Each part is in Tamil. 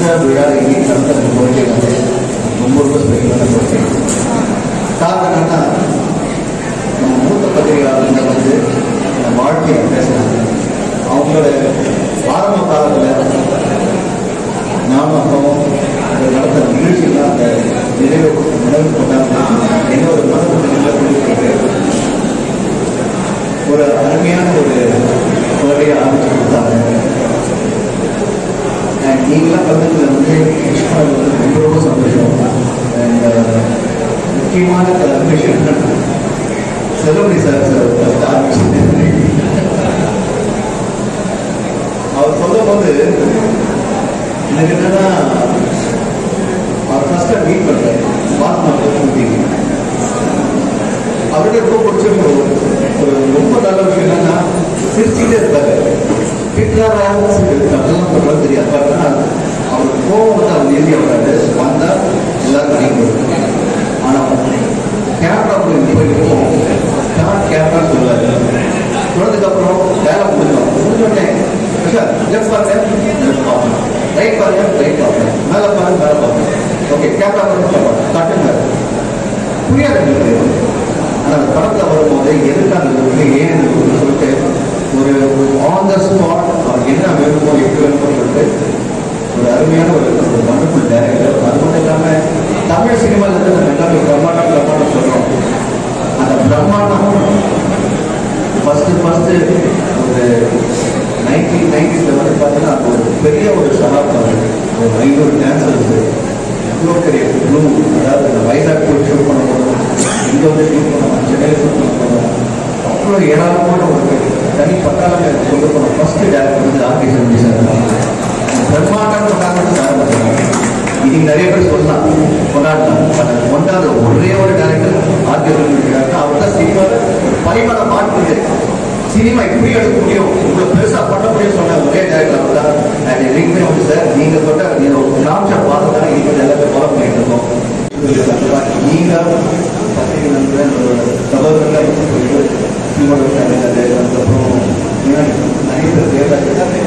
விழா இன்னைக்கு நடந்த கோரிக்கை வந்து ரொம்ப ரொம்ப ஸ்பெஷலான கோரிக்கை. காரணம் என்னன்னா, நம்ம மூத்த பத்திரிகையாளர்கள் வந்து நம்ம வாழ்க்கையை பேசுகிறாங்க. அவங்களோட ஆரம்ப காலத்தில் நானும் அப்பாவும் நடந்த நிகழ்ச்சியெல்லாம் அந்த நினைவு கொண்டாந்து என்னோட மனதில் ஒரு அருமையான ஒரு வேலையை ஆரம்பிச்சு கொடுத்தாங்க. நீங்களாம் கலந்துக்கிறது வந்து ரொம்ப ரொம்ப சந்தோஷம். அண்ட் முக்கியமான விஷயம் செல்வமணி சார் ஆரம்பிச்சு அவர் சொல்லும் போது எனக்கு என்னன்னா, அவர் ஃபர்ஸ்ட் டைம் மீட் பண்ணுறேன் அவர்கிட்ட ரொம்ப பிடிச்ச ஒரு ரொம்ப நல்ல விஷயம் என்னன்னா, சிரிச்சுக்கிட்டே இருப்பாரு. திட்டாராக அதெல்லாம் சொல்றது தெரியாது. அவர் கோவம் வந்து அவர் எழுதி வராது வந்தால் எல்லாரும் அடிக்கிறது. ஆனால் கேமரா போயிட்டு கேமரா சொல்லுவார். சொன்னதுக்கப்புறம் வேலை முடிஞ்சோடனே லெஃப்ட் பாருங்க லெஃப்ட் பார்ப்பேன், ரைட் பாருங்க ரைட் பார்ப்பேன், மேலே பாருங்க மேலே பார்ப்பேன். ஓகே கேமரா கட்டுங்க புரியாது எங்களுக்கு. ஆனால் அந்த படத்தில் வரும்போது எதுக்காக இருக்கு ஏன் சொல்லிட்டு ஒரு ஆன் த ஸ்பாட் அவர் என்ன வேணுமோ எப்படி வேணுமோ சொல்லிட்டு ஒரு அருமையான ஒரு வண்டர்ஃபுல் டைரக்டர். அது மட்டும் இல்லாமல் தமிழ் சினிமாவில் இருந்து நம்ம எல்லாமே பிரம்மாண்டம் சொல்கிறோம். அந்த பிரம்மாண்டம் ஃபஸ்ட்டு ஒரு 1990s வந்து பார்த்தீங்கன்னா அது ஒரு பெரிய ஒரு ஷாப். ஒரு 500 டான்சர்ஸ் இவ்வளோ பெரிய ப்ளூ, அதாவது இந்த வைசாக் போய் ஷூட் பண்ண போகிறோம், இங்கே வந்து ஷூட் பண்ணுவோம், சென்னையில் ஷூட் பண்ண போகிறோம். அவ்வளோ ஏராளமான ஒரு தனி பட்டாளமே சொல்ல போனோம். ஃபஸ்ட்டு டேரக்டர் வந்து ஆர்கே செல்வி சார். பிரம்மாண்டம் கொண்டாடுறது சார் பண்ணுறாங்க. இன்னைக்கு நிறைய பேர் சொல்லலாம் கொண்டாடலாம், பட் கொண்டாட ஒரே ஒரு டேரக்டர் ஆர்கே செல்வி டேரக்டர். அவர் தான் சினிமாவில் பரிமாணம் மாற்றுது. சினிமா இப்படி எடுக்க முடியும், இவ்வளோ பெருசாக பண்ண முடியும் சொன்ன ஒரே டேரக்டர் அவர் தான். அண்ட் எதுக்குமே வந்து சார் நீங்கள் சொல்ற காமிச்சா பார்த்து தான் இன்னைக்கு எல்லாமே ஃபாலோ பண்ணிட்டு இருக்கோம். நீங்கள் பத்திரிகை நண்பர்கள் சகோதரர்கள் அதுக்கப்புறம் நிறைய பேர் தேர்தல்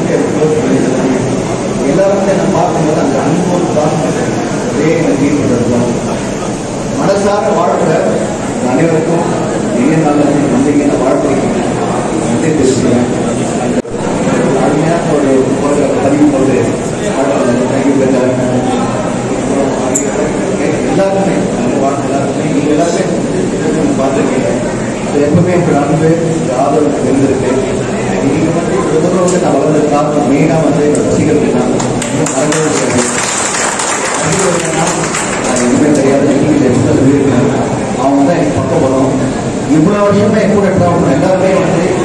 எல்லாருமே நான் பார்க்கும்போது அந்த அன்போடு பார்த்து ஒரே நன்றி சொல்லிருக்கோம். மனசார வாழ்கிற அனைவருக்கும் நிறைய நாள் வந்தீங்கன்னா வாழ்க்கைக்கு வந்து பேசுகிறேன். அருமையான ஒரு பதிவு போட்டு எல்லாருமே அந்த வாழ்க்கை எல்லாருமே நீங்கள் எல்லாருமே பார்த்துருக்கீங்க. எப்பவுமே இப்போ அன்பு ஆதரவு இருந்திருக்கு. நீங்கள் வந்து ஒவ்வொரு வந்து நான் வளர்ந்து காரணம் மெயினாக வந்து ரசிகர்கள் நான் எதுவுமே தெரியாது. அவங்க தான் எனக்கு பக்கம் வரும். இவ்வளோ வருஷமே கூட எல்லாருமே வந்து